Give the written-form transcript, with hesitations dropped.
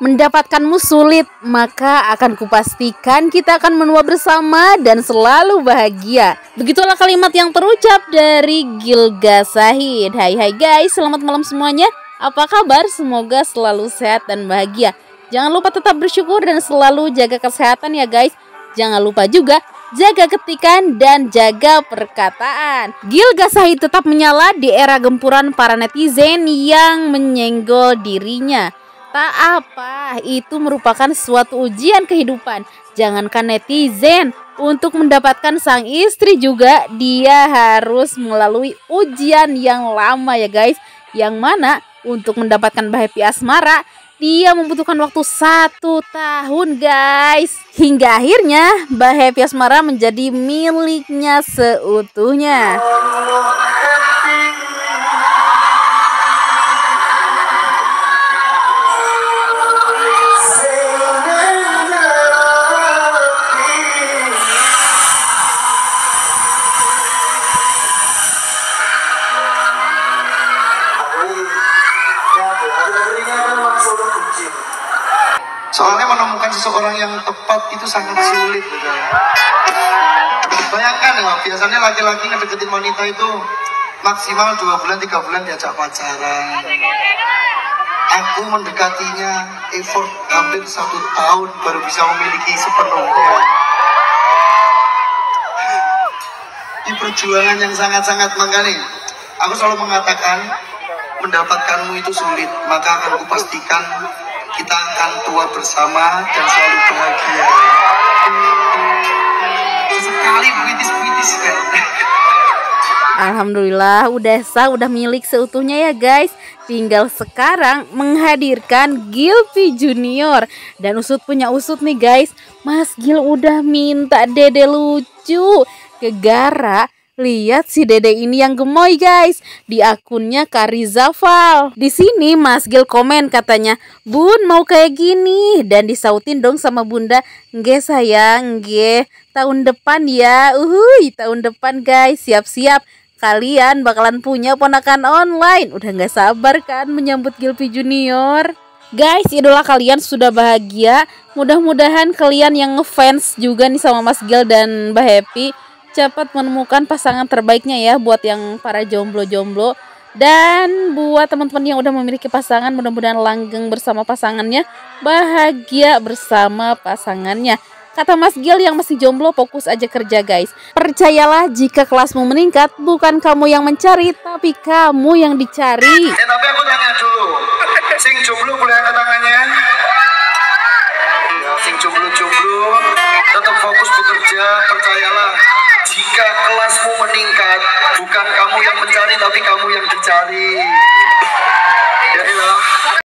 mendapatkanmu sulit, maka akan kupastikan kita akan menua bersama dan selalu bahagia. Begitulah kalimat yang terucap dari Gilga Syahid. Hai guys, selamat malam semuanya. Apa kabar? Semoga selalu sehat dan bahagia. Jangan lupa tetap bersyukur dan selalu jaga kesehatan ya guys. Jangan lupa juga jaga ketikan dan jaga perkataan. Gilga Syahid tetap menyala di era gempuran para netizen yang menyenggol dirinya. Tak apa, itu merupakan suatu ujian kehidupan. Jangankan netizen, untuk mendapatkan sang istri juga dia harus melalui ujian yang lama ya guys. Yang mana untuk mendapatkan Mbak Happy Asmara, dia membutuhkan waktu 1 tahun guys. Hingga akhirnya Mbak Happy Asmara menjadi miliknya seutuhnya. Soalnya menemukan seseorang yang tepat itu sangat sulit gitu. Bayangkan ya, biasanya laki-laki ngedeketin wanita itu maksimal 2 bulan 3 bulan diajak pacaran. Aku mendekatinya effort hampir 1 tahun baru bisa memiliki sepenuhnya. Ini perjuangan yang sangat-sangat mengani. Aku selalu mengatakan mendapatkanmu itu sulit, maka akan kupastikan kita akan tua bersama dan selalu bahagia. Sekali puitis kan. Alhamdulillah udah sah, udah milik seutuhnya ya guys. Tinggal sekarang menghadirkan Gilpy Junior. Dan usut punya usut nih guys, Mas Gil udah minta dede lucu ke Gara. Lihat si dede ini yang gemoy guys, di akunnya Karizafal. Di sini Mas Gil komen katanya, "Bun mau kayak gini," dan disautin dong sama Bunda, "Nggih sayang, nggih. Tahun depan ya." Tahun depan guys, siap-siap. Kalian bakalan punya ponakan online. Udah nggak sabar kan menyambut Gilpy Junior. Guys, idola kalian sudah bahagia. Mudah-mudahan kalian yang ngefans juga nih sama Mas Gil dan Mbak Happy cepat menemukan pasangan terbaiknya ya, buat yang para jomblo-jomblo. Dan buat teman-teman yang udah memiliki pasangan, mudah-mudahan langgeng bersama pasangannya, bahagia bersama pasangannya. Kata Mas Gil yang masih jomblo, fokus aja kerja guys. Percayalah, jika kelasmu meningkat, bukan kamu yang mencari, tapi kamu yang dicari. Tapi aku tanya dulu, sing jomblo boleh angkat tangannya?